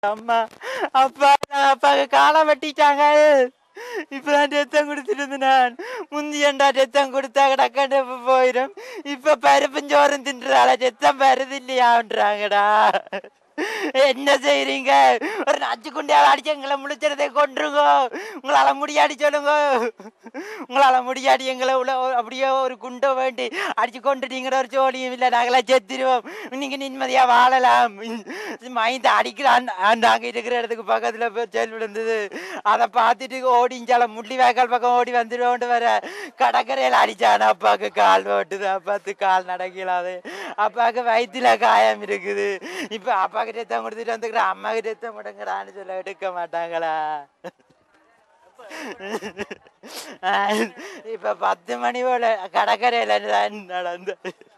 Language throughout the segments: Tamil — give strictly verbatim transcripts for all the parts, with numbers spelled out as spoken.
அம்மா அப்பா அப்பாவுக்கு காலம் வெட்டிட்டாங்க. இப்பதான் ரத்தம் கொடுத்துட்டு இருந்து நான் முந்தியண்டா ரத்தம் கொடுத்தா கிடக்கண்டு போயிடும். இப்ப பருப்புஞ்சோறும் தின்றால ரத்தம் வருது இல்லையான்றாங்கடா. என்ன செய்றீங்க? ஒரு நச்சு குண்டியால் அடிச்சு எங்களை முழிச்சதை கொன்றுங்கோ. உங்களால முடியாடி சொல்லுங்க. உங்களால முடியாடி எங்களை உள்ள அப்படியே ஒரு குண்டை வேண்டி அடிச்சு கொண்டுட்டீங்கிற ஒரு ஜோலியும் இல்லை. நாங்களாம் செத்துருவோம். நீங்க நிம்மதியா வாழலாம். மைந்த அடிக்கிறான். நாங்க இருக்கிற இடத்துக்கு பக்கத்துல போய் செல் விழுந்தது. அதை பார்த்துட்டு ஓடிஞ்சால முள்ளி வேக்கால் பக்கம் ஓடி வந்துடுவோண்டு வர கடற்கரையில் அடிச்சான அப்பாவுக்கு கால் ஓட்டுது. அப்பாத்து கால் நடக்கலாது. அப்பாவுக்கு வயிற்றுல காயம் இருக்குது. இப்ப அப்பா கிட்ட ரத்தம் கொடுத்துட்டு வந்துக்கிற அம்மா கிட்ட ரத்தம் முடங்குறான்னு சொல்ல எடுக்க மாட்டாங்களா? இப்ப பத்து மணி போல கடற்கரையில நடந்து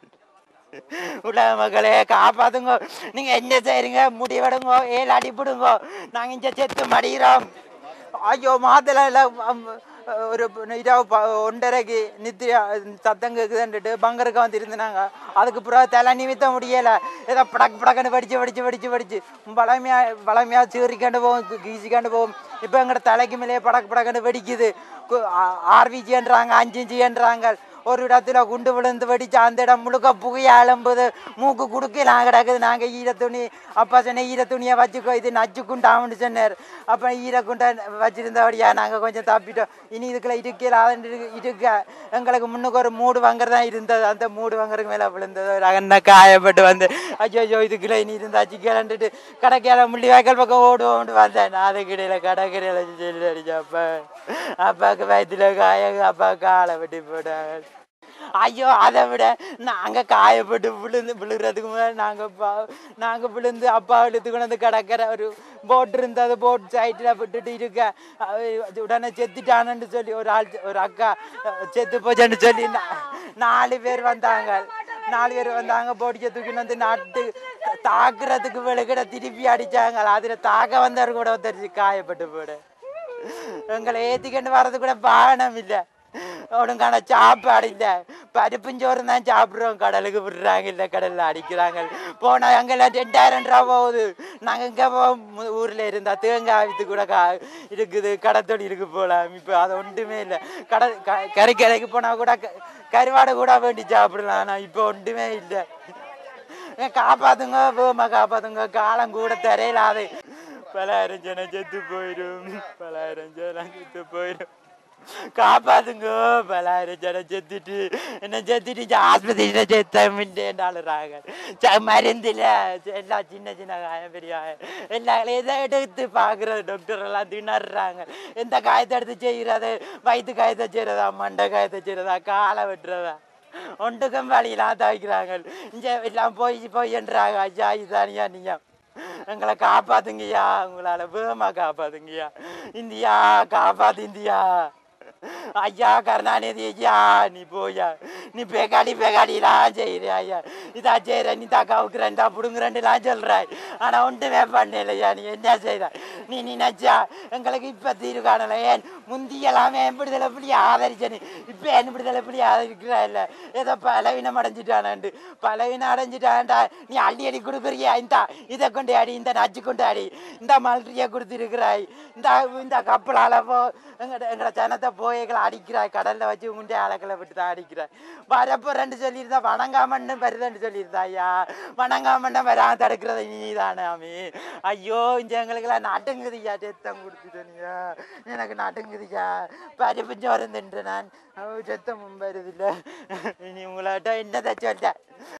உலக மக்களே காப்பாத்துங்க. நீங்க என்ன செய்றீங்க? முடிவெடுங்கோ, ஏழு அடிப்பிடுங்கோ. நாங்க இங்க செத்து மடிகிறோம். ஐயோ மாதல ஒரு இரவு ஒன்றரைக்கு நித்தியா சத்தம் கேக்குதுன்ட்டு பங்கருக்கு வந்துருந்தாங்க. அதுக்கு பிறகு தலை நிமித்த முடியல. ஏதோ படக்கு படக்குன்னு படிச்சு படிச்சு படிச்சு படிச்சு பழமையா பழமையா சீறிக்கண்டு போகும், கீசிக்கண்டு போகும். இப்போ எங்கட தலைக்கு மேலே படக்கு படக்குன்னு வெடிக்குது. ஆர்விஜின்றாங்க, அஞ்சுஞ்சின்றாங்க. ஒரு இடத்துல குண்டு விழுந்து வெடிச்சு அந்த இடம் முழுக்க புகைய அலம்புது. மூக்கு குடுக்கலாம் கிடக்குது. நாங்கள் ஈர துணி அப்பா சொன்ன ஈர துணியை வச்சுக்கோ, இது நச்சு குண்டான்னு சொன்னார். அப்போ ஈர குண்டை வச்சிருந்தபடியா நாங்கள் கொஞ்சம் தப்பிட்டோம். இனி இதுக்குள்ள இருக்கலான்னு இருக்க எங்களுக்கு முன்னுக்கு ஒரு மூடு வாங்கர் தான் இருந்தது. அந்த மூடு வாங்கருக்கு மேலே விழுந்தது. ஒரு அகன்னா காயப்பட்டு வந்து ஐயோ ஐயோ இதுக்குள்ள இனி இருந்தாச்சு கிளண்டுட்டு கடைக்கையால முள்ளி வாய்க்கால் பக்கம் ஓடுவோம்னு வந்தேன். அதுக்கு இடையில கடைக்கடையில சொல்லி அடிச்சா அப்பா அப்பாவுக்கு வயிற்றுல காய அப்பா காலை வெட்டி போட்டாங்க. ஐயோ அதை விட நாங்கள் காயப்பட்டு விழுந்து விழுகிறதுக்கு முன்னாடி நாங்கள் பா நாங்கள் விழுந்து அப்பா இழுத்துக்கொண்டு வந்து கிடக்கிற ஒரு போட் இருந்தது. போட் சைட்டில் விட்டுட்டு இருக்க உடனே செத்துட்டானு சொல்லி ஒரு ஆள் ஒரு அக்கா செத்து போச்சுன்னு சொல்லி நாலு பேர் வந்தாங்க. நாலு பேர் வந்தாங்க. போட்டிக்க தூக்கின்னு வந்து நட்டு தாக்குறதுக்கு விழுகிட திருப்பி அடித்தாங்க. அதில் தாக்க வந்தவர் கூட தெரிஞ்சு காயப்பட்டு போட எங்களை ஏற்றிக்கிட்டு வர்றது கூட வாகனம் இல்லை. ஒழுங்கான சாப்பாடு இல்லை. பருப்புஞ்சோறு தான் சாப்பிட்றோம். கடலுக்கு விடுறாங்க, இல்லை கடலில் அடிக்கிறாங்க. போனால் அங்கெல்லாம் ரெண்டாயிரம் ரூபா போகுது. நாங்கள் இங்கே ஊரில் இருந்தால் தேங்காய் வித்து கூட கா இருக்குது, கடத்தொழிலுக்கு போகலாம். இப்போ அது ஒன்றுமே இல்லை. கடை க கறிக்கடைக்கு போனால் கூட கருவாடை கூட வேண்டி சாப்பிடலாம். ஆனால் இப்போ ஒன்றுமே இல்லை. காப்பாற்றுங்க, போமா காப்பாற்றுங்க. காலம் கூட தெரியலாது. பலாயிரம் ஜனம் செத்து போயிடும். பலாயிரம் ஜனம் செத்து போயிடும். காப்பாத்துங்க. பலாயிரம் ஜனம் செத்துட்டு என்ன செத்துட்டு ஆஸ்பத்திரியில செத்தாங்க. மருந்துல எல்லாம் சின்ன சின்ன காயம் பெரிய எல்லாம் எதை எடுத்து பாக்குறது. டாக்டர் எல்லாம் திணறாங்க. எந்த காயத்தை எடுத்து செய்யறது? வயிற்று காயத்தை செய்யறதா, மண்டை காயத்தை செய்யறதா, காலை வெட்டுறதா, ஒன்றுக்கும் வழியெல்லாம் துவைக்கிறாங்க. இங்க எல்லாம் போய் போய்ன்றாங்க. ஐயா இதானியா நீயா எங்களை காப்பாத்துங்கய்யா. உங்களால வேகமா காப்பாத்துங்கய்யா. இந்தியா காப்பாத்து இந்தியா. ஐயா கருணாநிதி ஐயா நீ போயா. நீ பேக்காடி பேக்காடிலாம் செய்கிற ஐயா. இதா செய்கிற நீ தாக்காவுக்கு ரெண்டா பிடுங்க ரெண்டுலாம் சொல்கிறாய். ஆனால் ஒன்றுமே பண்ணலையா. நீ என்ன செய்கிற? நீ நினைச்சா எங்களுக்கு இப்போ தீர்வு காணலை. ஏன் முந்தியெல்லாமே விடுதலை புள்ளி ஆதரிச்சனு இப்போ என் விடுதலை புள்ளி ஆதரிக்கிறா இல்லை. ஏதோ பலவீனம் அடைஞ்சிட்டானான்ட்டு. பலவீனம் அடைஞ்சிட்டான்டா நீ அள்ளி அடி கொடுக்குறியா? இந்தா இதை கொண்டு அடி, இந்த நச்சு கொண்டு அடி, இந்த மல்றியை கொடுத்துருக்குறாய், இந்த இந்த கப்பலால் போ எங்கட எங்களோட ஜனத்தை போய்களை அடிக்கிறாய். கடலில் வச்சு உண்டே அலக்களை விட்டு தான் அடிக்கிறாய். வரப்போ ரெண்டு சொல்லியிருந்தா வணங்காமன்னு வருதுன்னு சொல்லியிருந்தா ஐயா. வணங்காமன்னா வராம தடுக்கிறது நீ தானே. ஐயோ இந்த எங்களுக்கெல்லாம் நடுங்குதியா. ரத்தம் கொடுத்துட்டனியா. எனக்கு நடுங்குதியா. பருப்புஞ்சோறு தின்று நான் ரத்தமும் வருதில்லை. இனி உங்களாட்ட என்னதை சொல்ல.